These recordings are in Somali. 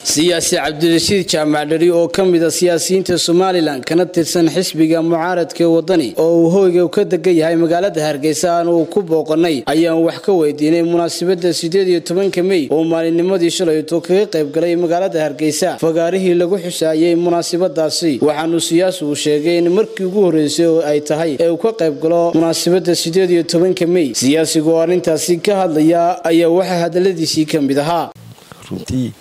siyaasi Cabdirashiid Jaamacdari oo kamida siyaasiyiinta Soomaaliland kana tirsan xisbiga mucaaradka wadani oo uu hoyga ka degan yahay magaalada Hargeysa oo ku booqanay ayaan wax ka weydiinay munaasabada 18 May oo maalinnimadii shalay kaga qayb galay magaalada Hargeysa fagaarihii lagu xusaayay munaasabadaasi waxaanu siyaasigu sheegay in markii ugu horeysay oo ay tahay ee uu ka qayb galo munaasabada 18 May siyaasigu arintaasi ka hadlaya ayaa waxa hadaladiisii kamid ahaa runtii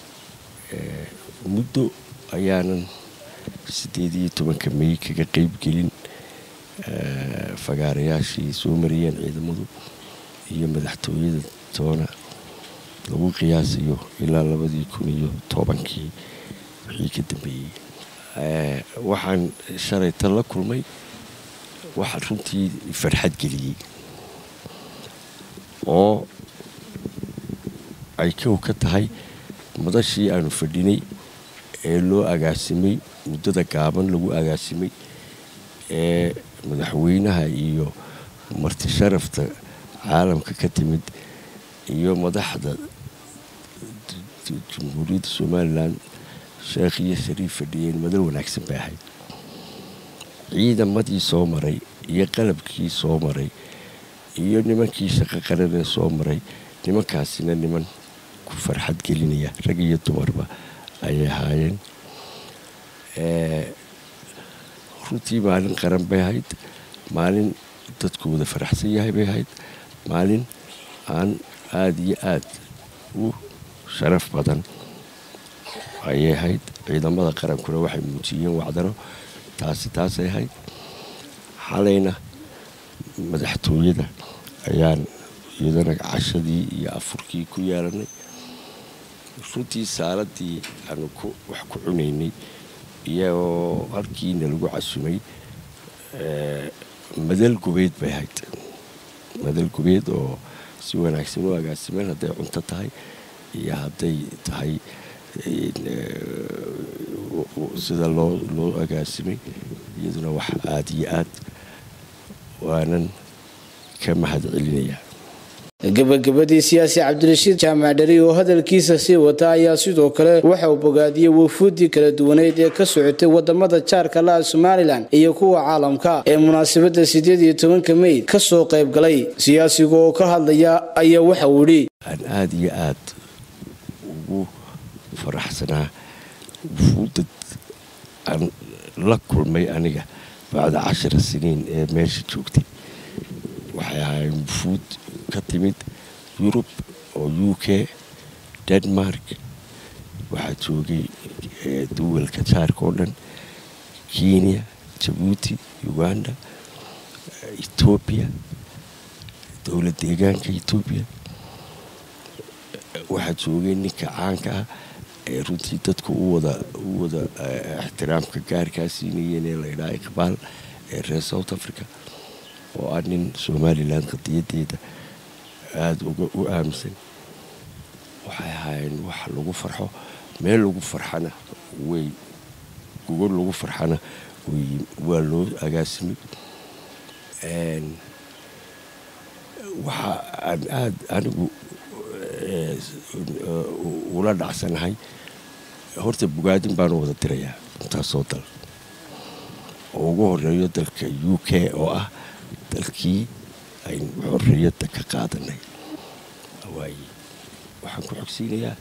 muddo ayaanan 18 May kaga qayb gelin fagaarayaashii soo mariyeen ciidamadu iyo madaxtooyada toona lagu qiyaasayo ilaa 2010kii wixii ka dambeeyay waxaan shalay la kulmay waxa runtii farxad geliyay oo ay ka tahay madashii aanu fadhinay ee loo agaasimay muddada gaaban lagu agaasimay ee madaxweynaha iyo marti sharafta caalamka ka timid iyo madaxda Jamhuuriyadda Soomaaliland Sheekh iyo Shariif fadhiyeen madal wanaagsan bay ahayd ciidamadii soo maray iyo qalabkii soo maray iyo nimankii shaqo qaran soo maray nimankaasina niman ku farxad gelinaya rag iyo dumarba ay ahaayeen runtii maalin qaran bay ahayd maalin dadku wada faraxsan yahay bay ahayd maalin aan aad iyo aad u sharaf badan ayay ahayd ciidamada qarankuna waxay muujiyeen wacdaro taasay ahayd xalayna madaxtooyada ayaan iyadana cashadii iyo afurkii ku yeelanay runtii saaladii aanu wax ku cunaynay iyo halkiina lagu casumay madal gubeed bay ahayd madal gubeed oo si wanaagsan u agaasimeen hadday cunto tahay iyo hadday tahay sida loo agaasimay iyaduna wax aad iyo aad waanan ka mahad celinayaa gabagabadii siyaasi Cabdirashiid Jaamacdari oo hadalkiisa sii wata ayaa sidoo kale waxa uu bogaadiyay wafuudii kala duwaneed ee ka socotay wadamada jaarka la Soomaaliland iyo kuwa caalamka ee munaasabada 18 May ka soo qayb galay siyaasiga oo ka hadlaya ayaa waxa uu yiri aad iyo aad ugu faraxsanaa wafuudad aan la kulmay aniga baada 10 saniin ee meesha joogtay waxay ahaayeen wafuud ka timid Europe oo UK Denmark waxa joogay duwalka jaarka oo dhan Kenya Djibouti Uganda Ethiopia dawladda deegaanka Ethiopia waxa joogay ninka caanka ah ee runtii dadku u wada ixtiraamka gaarkaas inayeen la ilaahay Iqbaal ee reer South Africa oo aan Soomaaliland qadiyadeeda aad u aaminsan waxay ahaayeen wax lagu farxo meel lagu farxana way gogol lagu farxana waa loo agaasimay waxa aad anigu ula dhacsanahay horta bogaadin baan wada dirayaa taasoo dal oo ugu horeeyo dalka UK oo ah dalkii ay xorriyadda ka qaadanay waxaan ku xogsiinayaa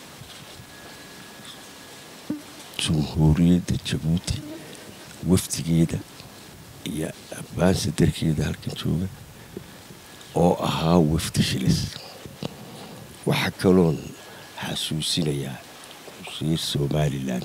Jamhuuriyadda Djibouti wafdigeeda iyo ambassadorkeeda halkan jooga oo ahaa wafdi shilis waxa kaloon xasuusinayaa reer Soomaaliland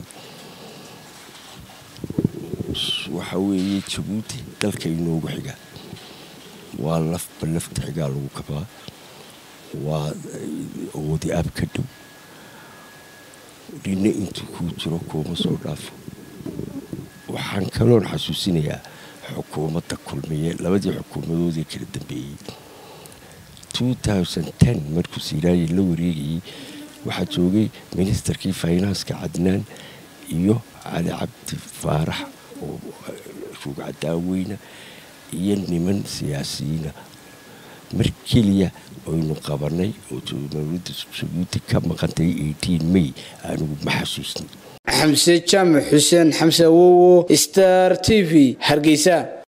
waxa weeye Djibouti dalka inoogu xiga waa lafta xigaa lagu kabaa waa wadi ab ka dhow dhina intuu ku jiro kuma soo dhaafo waxaan kaloon xasuusinayaa xukuumadda kulmiye labadii xukuumadoodii kala dambeeyay 2010 markuu siiraayay la wareegayay waxaa joogay ministerkii finance-ka Cadnaan iyo Cali Cabdi Faarax oo rugcadaaweyna iyo niman siyaasiyiin mar kaliya oynu qabanay oo dowladda Jabuuti ka maqantay 18 May aanu maxasuusnay. Xamse Jaamac Xuseen Xamse Wowo Star TV Hargeysa.